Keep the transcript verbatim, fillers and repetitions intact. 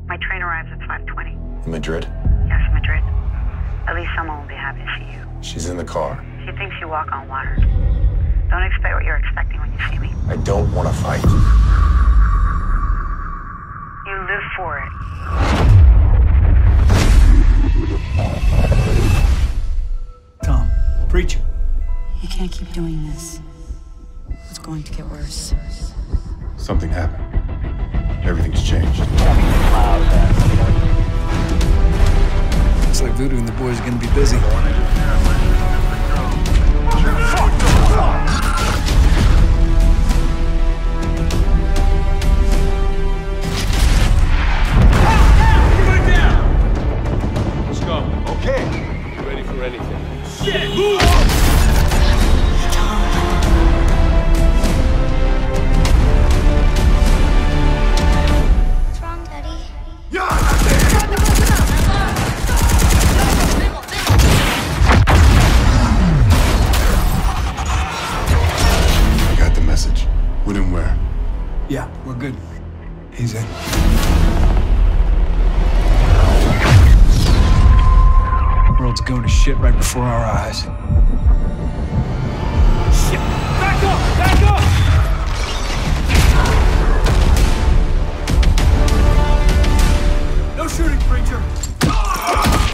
My train arrives at five twenty. In Madrid? Yes, Madrid. At least someone will be happy to see you. She's in the car. She thinks you walk on water. Don't expect what you're expecting when you see me. I don't want to fight. You live for it. Tom, preacher. You can't keep doing this. It's going to get worse. Something happened. Everything's changed. Looks like Voodoo and the boys are gonna be busy. Let's go. Okay. Ready for anything. Shit! Move! What's wrong, Daddy? I got the message. When and where? Yeah, we're good. He's in. World's going to shit right before our eyes. Shit! Back up! Back up! No shooting, preacher!